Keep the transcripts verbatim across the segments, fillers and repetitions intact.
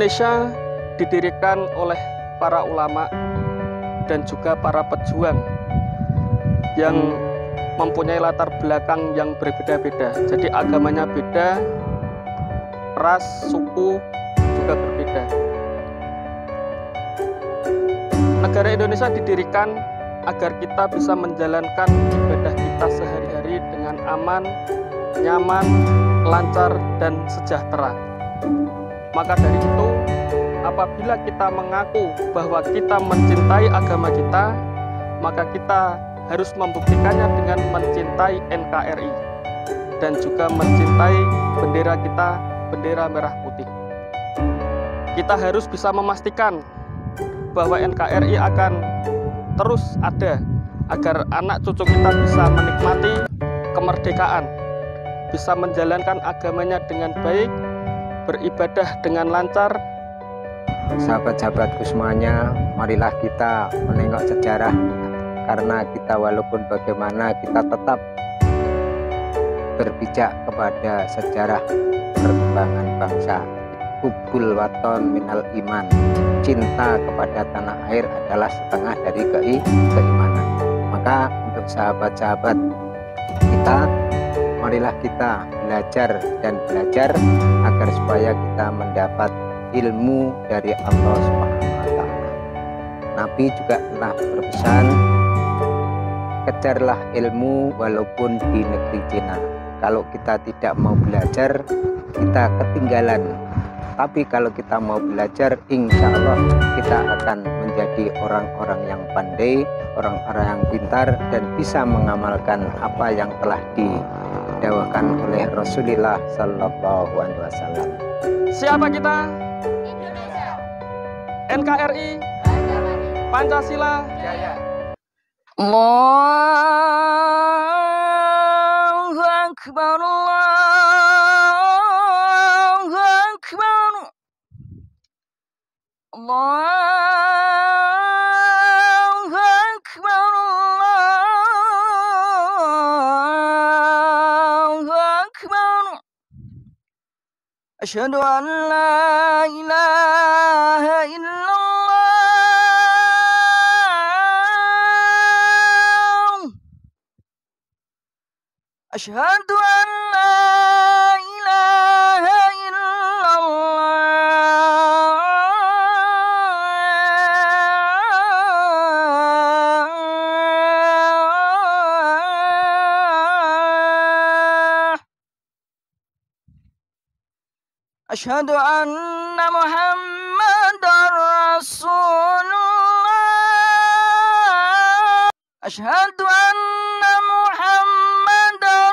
Indonesia didirikan oleh para ulama dan juga para pejuang yang mempunyai latar belakang yang berbeda-beda. Jadi agamanya beda, ras, suku juga berbeda. Negara Indonesia didirikan agar kita bisa menjalankan ibadah kita sehari-hari dengan aman, nyaman, lancar, dan sejahtera. Maka dari itu, apabila kita mengaku bahwa kita mencintai agama kita, maka kita harus membuktikannya dengan mencintai N K R I dan juga mencintai bendera kita, bendera merah putih. Kita harus bisa memastikan bahwa N K R I akan terus ada agar anak cucu kita bisa menikmati kemerdekaan, bisa menjalankan agamanya dengan baik, beribadah dengan lancar. Sahabat-sahabatku semuanya, marilah kita menengok sejarah, karena kita walaupun bagaimana kita tetap berpijak kepada sejarah perkembangan bangsa. Hubbul waton minal iman, cinta kepada tanah air adalah setengah dari keimanan. Maka untuk sahabat-sahabat kita, marilah kita belajar dan belajar agar supaya kita mendapat ilmu dari Allah Subhanahu wa Ta'ala. Nabi juga telah berpesan, kejarlah ilmu walaupun di negeri Cina. Kalau kita tidak mau belajar, kita ketinggalan. Tapi kalau kita mau belajar, insya Allah kita akan menjadi orang-orang yang pandai, orang-orang yang pintar, dan bisa mengamalkan apa yang telah didakwakan oleh Rasulullah Sallallahu Alaihi Wasallam. Siapa kita? Indonesia. N K R I. Pancasila. Jaya. Allahu Akbar, Allahu Akbar, Allahu Akbar, Allahu Akbar. Asyhadu an la ilaha illallah. Asyhadu an la ilaha illallah. Asyhadu anna Muhammadar Rasulullah. Asyhadu anna Muhammadar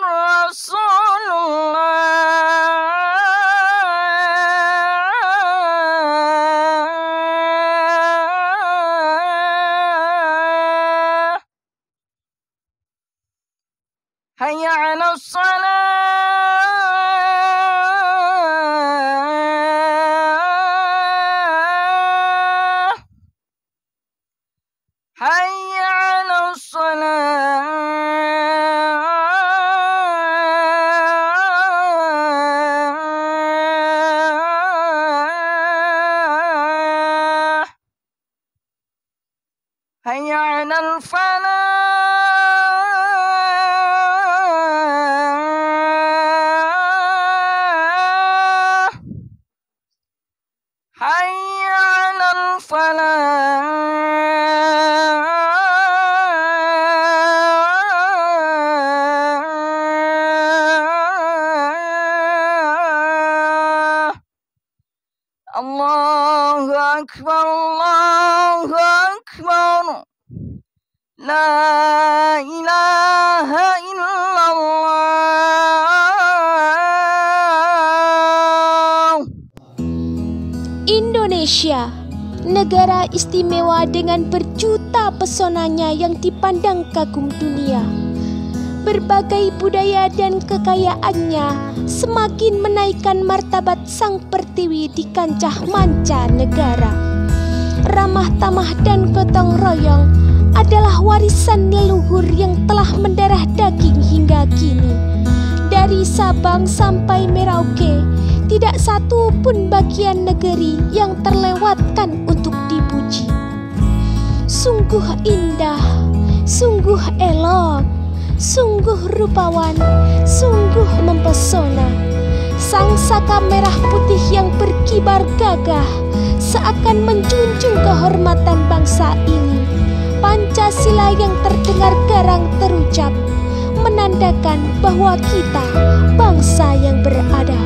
Rasulullah. Hayya 'alas shalah. Hayya 'alas shalah. Hayya 'alal falah. Hayya 'alal falah. Allahu Akbar, Allahu Akbar. La ilaha illallah. Indonesia, negara istimewa dengan berjuta pesonanya yang dipandang kagum dunia. Berbagai budaya dan kekayaannya semakin menaikkan martabat Sang Pertiwi di kancah manca negara. Ramah tamah dan gotong royong adalah warisan leluhur yang telah mendarah daging hingga kini. Dan Dari Sabang sampai Merauke, tidak satu pun bagian negeri yang terlewatkan untuk dipuji. Sungguh indah, sungguh elok, sungguh rupawan, sungguh mempesona. Sang saka merah putih yang berkibar gagah seakan menjunjung kehormatan bangsa ini. Pancasila yang terdengar garang terucap menandakan bahwa kita bangsa yang beradab.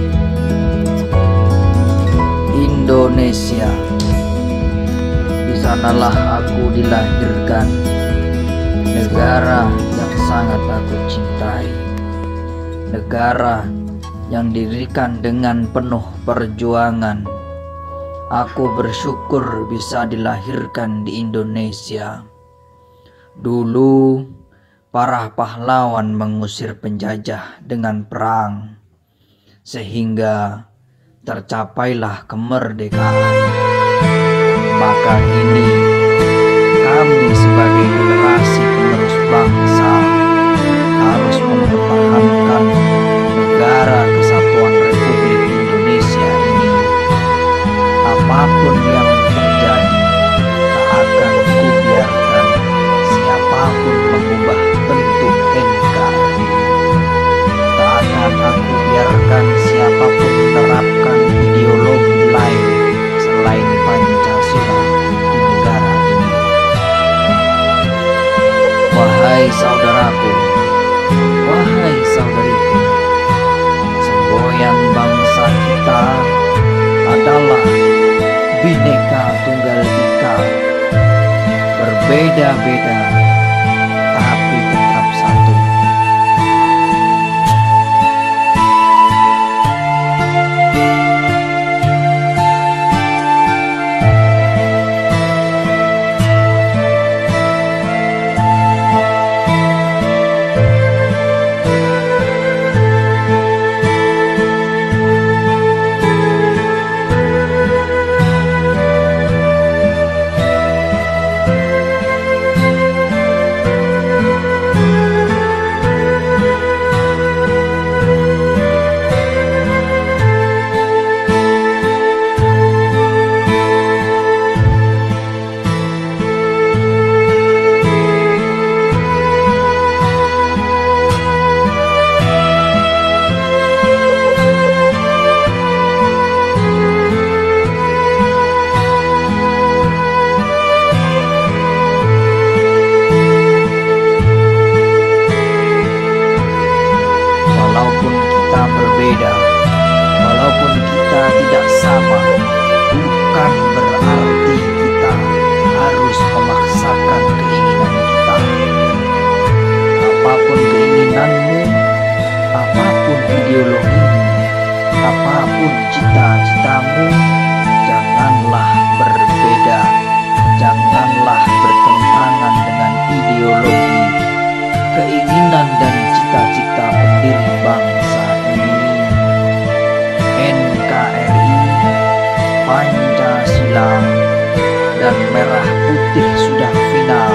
Indonesia, di sanalah aku dilahirkan, negara yang sangat aku cintai, negara yang didirikan dengan penuh perjuangan. Aku bersyukur bisa dilahirkan di Indonesia. Dulu para pahlawan mengusir penjajah dengan perang, sehingga tercapailah kemerdekaan. Maka kini kami sebagai generasi penerus bangsa harus mempertahankan negara kesatuan Republik Indonesia ini. Apapun yang terjadi, tak akan kubiarkan siapapun mengubah bentuk N K R I. Tak akan aku biarkan siapapun menerapkan ideologi lain selain Pancasila di negara ini. Wahai saudaraku, wahai saudariku, semboyan bangsa kita adalah Bhinneka Tunggal Ika, berbeda-beda tapi tetap satu. Walaupun kita berbeda, walaupun kita tidak sama, bukan berarti kita harus memaksakan keinginan kita. Apapun keinginanmu, apapun ideologimu, apapun cita-citamu, janganlah berbeda, janganlah bertentangan dengan ideologi, keinginan dan cita-cita pendiri bangsa ini. N K R I, Pancasila, dan merah putih sudah final.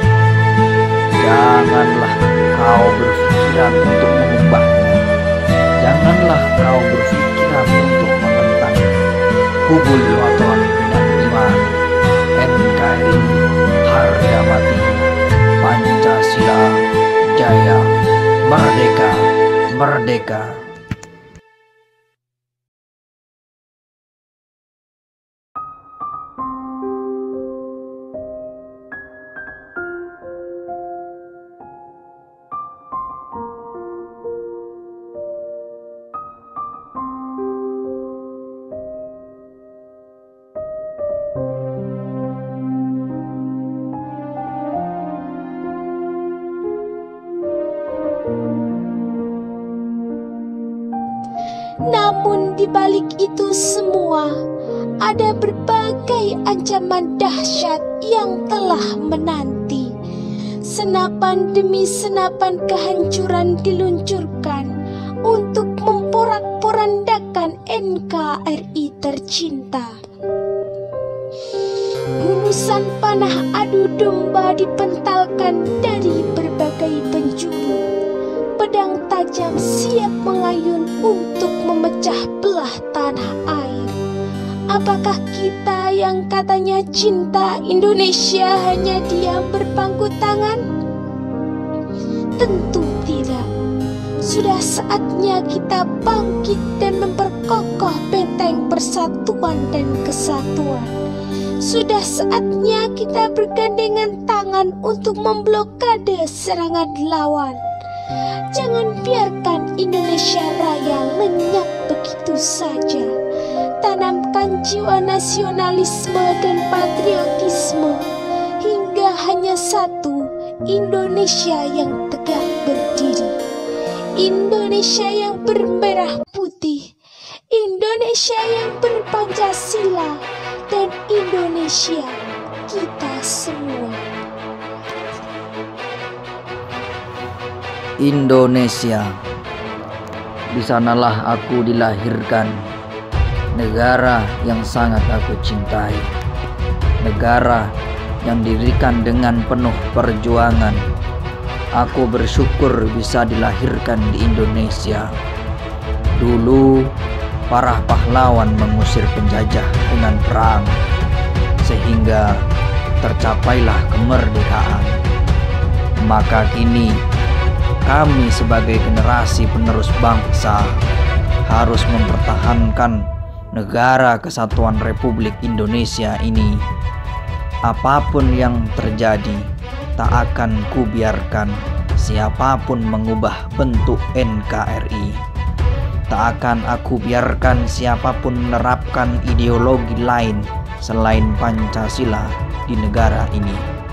Janganlah kau berpikiran untuk mengubahnya. Janganlah kau berpikiran untuk menentang. Hubul waton dan iman. N K R I harga mati. Pancasila jaya. Merdeka, merdeka. Namun di balik itu semua, ada berbagai ancaman dahsyat yang telah menanti. Senapan demi senapan kehancuran diluncurkan untuk memporak-porandakan N K R I tercinta. Gunusan panah adu domba dipentalkan dari berbagai penjuru. Pedang tajam siap yang katanya cinta Indonesia hanya diam berpangku tangan? Tentu tidak. Sudah saatnya kita bangkit dan memperkokoh benteng persatuan dan kesatuan. Sudah saatnya kita bergandengan tangan untuk memblokade serangan lawan. Jangan biarkan Indonesia Raya lenyap begitu saja. Tanamkan jiwa nasionalisme dan patriotisme hingga hanya satu Indonesia yang tegak berdiri. Indonesia yang bermerah putih, Indonesia yang berpancasila, dan Indonesia kita semua. Indonesia, di sanalah aku dilahirkan, negara yang sangat aku cintai, negara yang didirikan dengan penuh perjuangan. Aku bersyukur bisa dilahirkan di Indonesia. Dulu para pahlawan mengusir penjajah dengan perang, sehingga tercapailah kemerdekaan. Maka kini kami sebagai generasi penerus bangsa harus mempertahankan negara kesatuan Republik Indonesia ini. Apapun yang terjadi, tak akan kubiarkan siapapun mengubah bentuk N K R I. Tak akan aku biarkan siapapun menerapkan ideologi lain selain Pancasila di negara ini.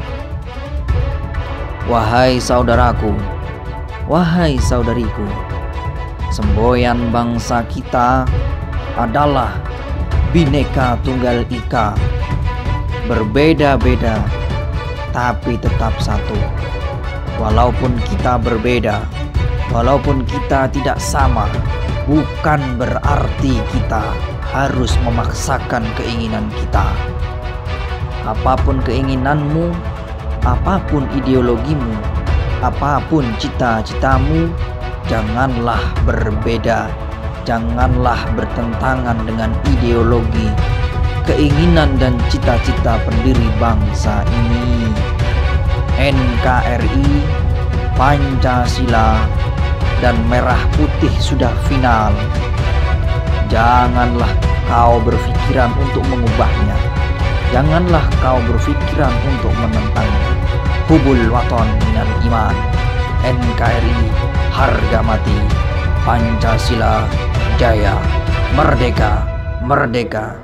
Wahai saudaraku, wahai saudariku, semboyan bangsa kita adalah Bhinneka Tunggal Ika. Berbeda-beda, tapi tetap satu. Walaupun kita berbeda, walaupun kita tidak sama, bukan berarti kita harus memaksakan keinginan kita. Apapun keinginanmu, apapun ideologimu, apapun cita-citamu, janganlah berbeda, janganlah bertentangan dengan ideologi, keinginan dan cita-cita pendiri bangsa ini. N K R I, Pancasila, dan merah putih sudah final. Janganlah kau berpikiran untuk mengubahnya. Janganlah kau berpikiran untuk menentangnya. Hubul waton minal iman. N K R I harga mati. Pancasila jaya. Merdeka, merdeka.